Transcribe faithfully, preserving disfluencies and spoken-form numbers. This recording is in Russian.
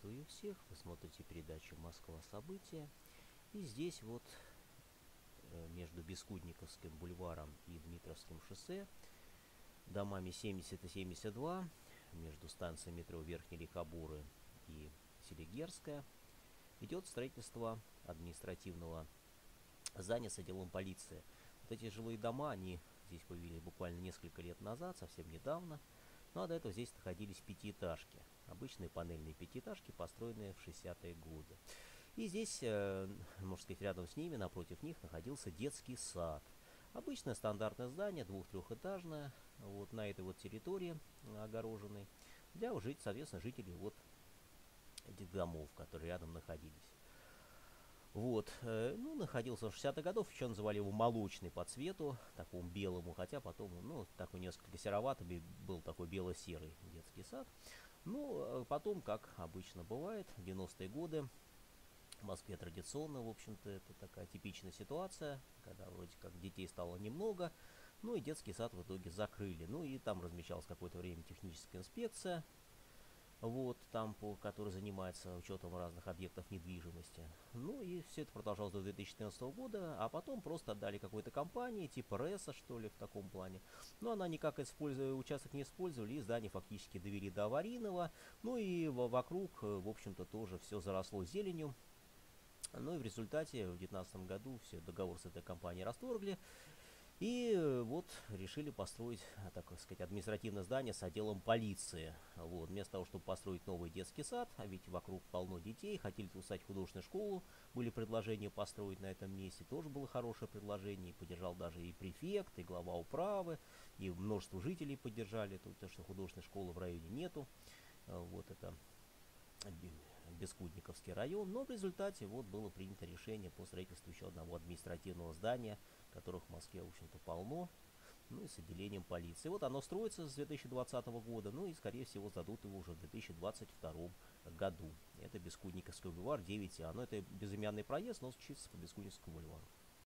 Приветствую всех. Вы смотрите передачу «Москва. События». И здесь вот э, между Бескудниковским бульваром и Дмитровским шоссе, домами семьдесят и семьдесят два, между станцией метро Верхней Лихобуры и Селигерская, идет строительство административного здания с отделом полиции. Вот эти жилые дома, они здесь появились буквально несколько лет назад, совсем недавно. Ну а до этого здесь находились пятиэтажки. Обычные панельные пятиэтажки, построенные в шестидесятые годы. И здесь, э, можно сказать, рядом с ними, напротив них, находился детский сад. Обычное стандартное здание, двух-трехэтажное, вот на этой вот территории огороженной, для, жить, соответственно, жителей вот этих домов, которые рядом находились. Вот, э, ну, находился в шестидесятых годов, еще называли его молочный по цвету, такому белому, хотя потом, ну, такой несколько сероватый, был такой бело-серый детский сад. Ну, потом, как обычно бывает, в девяностые годы в Москве традиционно, в общем-то, это такая типичная ситуация, когда вроде как детей стало немного, ну и детский сад в итоге закрыли. Ну и там размещалась какое-то время техническая инспекция, вот, там, по, который занимается учетом разных объектов недвижимости. Ну и все это продолжалось до две тысячи четырнадцатого года, а потом просто отдали какой-то компании, типа РЭСа, что ли, в таком плане. Но она никак используя, участок не использовали, и здание фактически довели до аварийного. Ну и в, вокруг, в общем-то, тоже все заросло зеленью. Ну и в результате в две тысячи девятнадцатом году все, договор с этой компанией расторгли. И вот решили построить, так сказать, административное здание с отделом полиции. Вот. Вместо того, чтобы построить новый детский сад, а ведь вокруг полно детей, хотели усадить художественную школу, были предложения построить на этом месте, тоже было хорошее предложение, и поддержал даже и префект, и глава управы, и множество жителей поддержали, то, что художественной школы в районе нету. Вот это Бескудниковский район, но в результате вот было принято решение по строительству еще одного административного здания, которых в Москве, в общем-то, полно, ну и с отделением полиции. Вот оно строится с две тысячи двадцатого года, ну и, скорее всего, сдадут его уже в две тысячи двадцать втором году. Это Бескудниковский бульвар девять А, но это безымянный проезд, но чисто по Бескудниковскому бульвару.